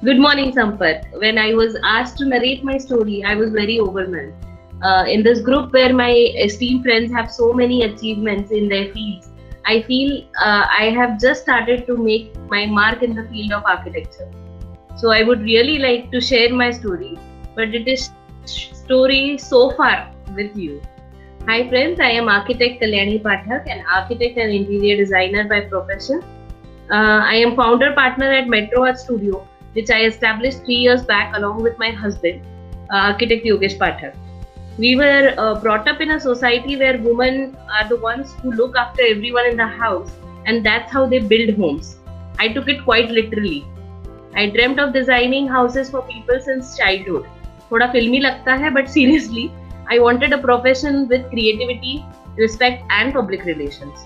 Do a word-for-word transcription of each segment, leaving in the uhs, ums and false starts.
Good morning, Sampath. When I was asked to narrate my story, I was very overwhelmed. Uh, in this group where my esteemed friends have so many achievements in their fields, I feel uh, I have just started to make my mark in the field of architecture. So I would really like to share my story, but it is story so far with you. Hi friends, I am architect Kalyani Pathak, an architect and interior designer by profession. Uh, I am founder partner at Metro Art Studio, which I established three years back along with my husband, uh, architect Yogesh Pathak. We were uh, brought up in a society where women are the ones who look after everyone in the house, and that's how they build homes. I took it quite literally. I dreamt of designing houses for people since childhood. थोड़ा फिल्मी लगता है, but seriously, I wanted a profession with creativity, respect, and public relations.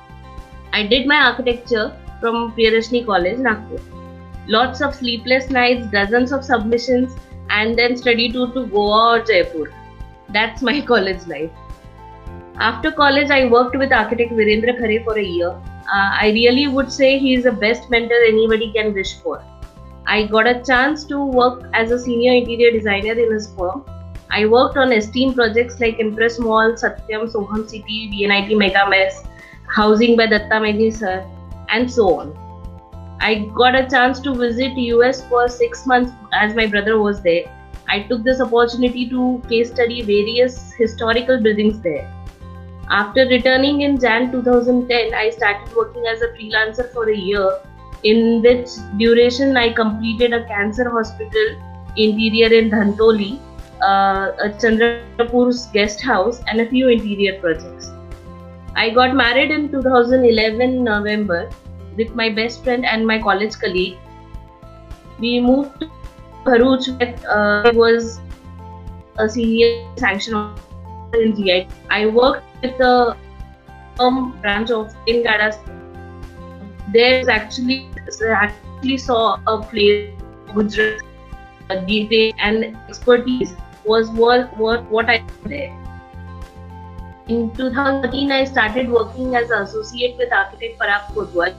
I did my architecture from Priyadashini College, Nagpur. Lots of sleepless nights, dozens of submissions, and then study tour to Goa or Jaipur. That's my college life. After college, I worked with architect Virendra Khare for a year. Uh, I really would say he is the best mentor anybody can wish for. I got a chance to work as a senior interior designer in his firm. I worked on esteemed projects like Impress Mall, Satyam, Soham City, V N I T Mega Mess, Housing by Datta Mehdi Sir, and so on. I got a chance to visit U S for six months as my brother was there. I took this opportunity to case study various historical buildings there. After returning in January twenty ten, I started working as a freelancer for a year, in which duration I completed a cancer hospital interior in Dhantoli, uh, a Chandrapur's guest house, and a few interior projects. I got married in two thousand eleven November with my best friend and my college colleague. We moved to Bharuch, where uh, I was a senior sanction officer in G I. I worked with the firm branch of Ingada. There actually actually saw a place Gujarat uh, detail and expertise was what what what I did there. In two thousand thirteen, I started working as an associate with architect Parag Kotwal.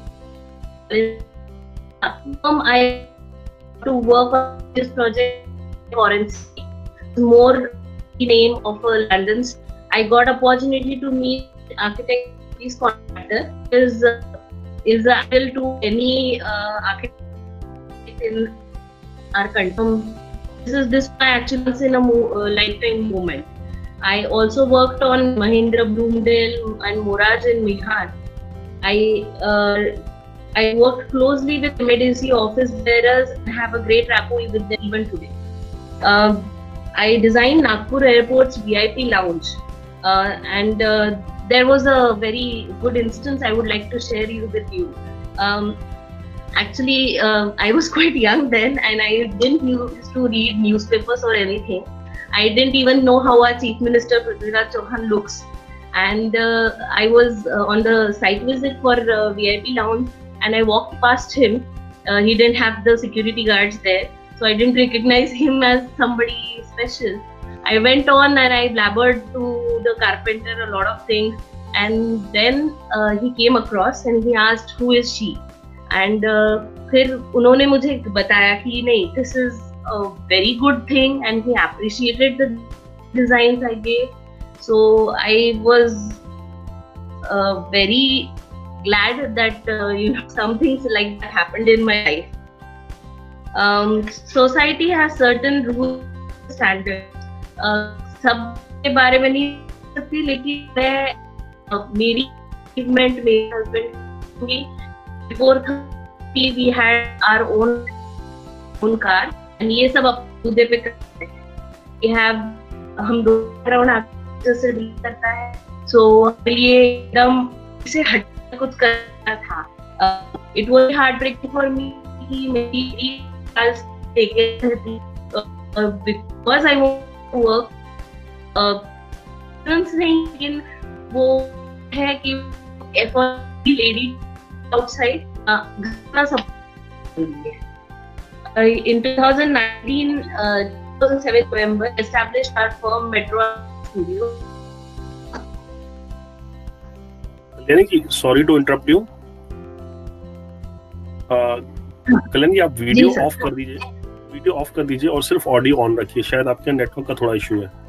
Um, I to work on this project forensic, more name of a London. I got opportunity to meet architect this contractor is uh, is ideal to any uh, architect in our country. This is this my actually once in a mo uh, lifetime moment. I also worked on Mahindra Bloomdale and Moraj in Mihan. I uh, I worked closely with M A D C office bearers and have a great rapport with them even today. Uh, I designed Nagpur Airport's V I P lounge, uh, and uh, there was a very good instance I would like to share you with you. Um, actually, uh, I was quite young then, and I didn't used to read newspapers or anything. I didn't even know how our Chief Minister Prithviraj Chauhan looks, and uh, I was uh, on the site visit for uh, V I P lounge. And I walked past him. Uh, he didn't have the security guards there, so I didn't recognize him as somebody special. I went on and I blabbered to the carpenter a lot of things, and then uh, he came across and he asked, "Who is she?" And uh, फिर उन्होंने मुझे बताया कि नहीं, this is a very good thing, and he appreciated the designs I gave. So I was uh, very glad that uh, you know some things like that happened in my life. Um, society has certain rules, standards. Uh, सब के बारे में नहीं सकती, लेकिन मैं मेरी achievement मेरे husband की before thirty we had our own own car, and ये सब अपने मुद्दे पे करते हैं. We have हम दो राउंड आगे से डील करता है, so ये एकदम से हट कुछ करना था. It was heartbreaking for me कि मेरी class take थी because I want to work. Students नहीं, लेकिन वो है कि effort lady outside घटना सब in twenty nineteen, uh, two thousand seven November, established our firm Metro Art Studio. Sorry to interrupt you. Kalyan ji, आप वीडियो ऑफ कर दीजिए. वीडियो ऑफ कर दीजिए और सिर्फ ऑडियो ऑन रखिए, शायद आपके नेटवर्क का थोड़ा इशू है।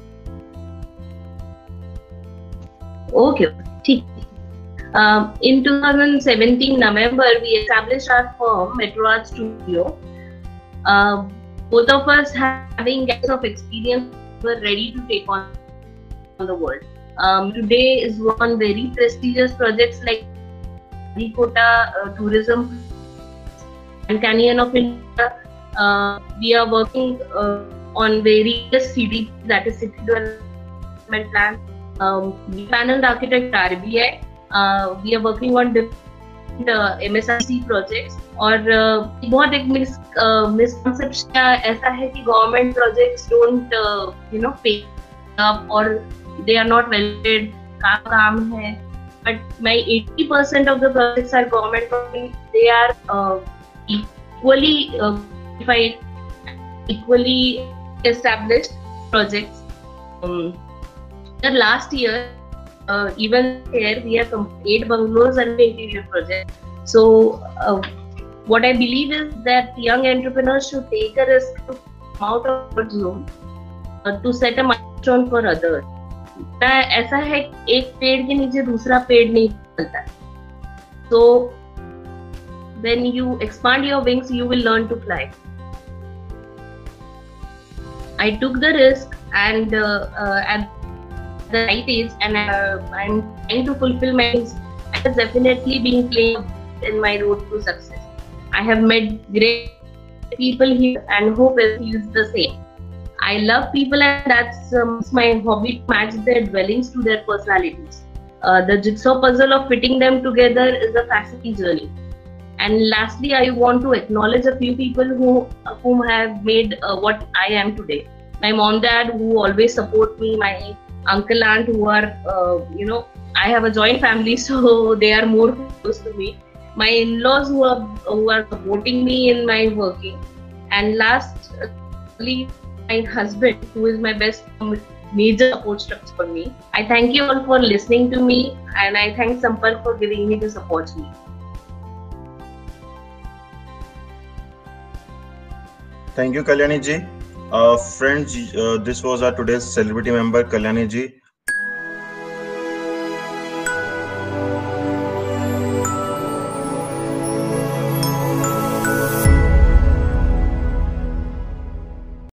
ओके, ठीक। In twenty seventeen November, we established our firm, Metro Art Studio. Uh, both of us having years of experience, were ready to take on the world. Um, today is on very prestigious projects like Rikota uh, Tourism and Canyon of India. Uh, we are working uh, on various C D Ps, that is City Development Plan. Um, paneled architect R B I. Uh, we are working on different uh, M S R C projects. और uh, बहुत एक miss misconception ऐसा है कि government projects don't you know pay up और they are not valid, काम काम है, but my eighty percent of the projects are government projects. They are uh, equally uh, qualified, equally established projects. Um, the last year, uh, even here we have completed eight bungalows and interior projects. So uh, what I believe is that young entrepreneurs should take a risk to come out of their zone uh, to set a milestone for others. ऐसा है एक पेड़ के नीचे दूसरा पेड़ नहीं फलता, so when you expand your wings you will learn to fly. I took the risk and uh, uh, at the right age, and uh, I'm trying to fulfill my dreams. I have definitely been playing in my road to success. I have met great people here and hope it is the same. I love people, and that's um, my hobby, to match their dwellings to their personalities. Uh, the jigsaw puzzle of fitting them together is a fascinating journey. And lastly, I want to acknowledge a few people who whom have made uh, what I am today. My mom, dad, who always support me. My uncle, aunt, who are uh, you know, I have a joint family, so they are more close to me. My in-laws who are who are supporting me in my working, and lastly my husband, who is my best major support structure for me. I thank you all for listening to me, and I thank Sampark for giving me this opportunity. Thank you, Kalyani ji. Uh, friends, uh, this was our today's celebrity member, Kalyani ji.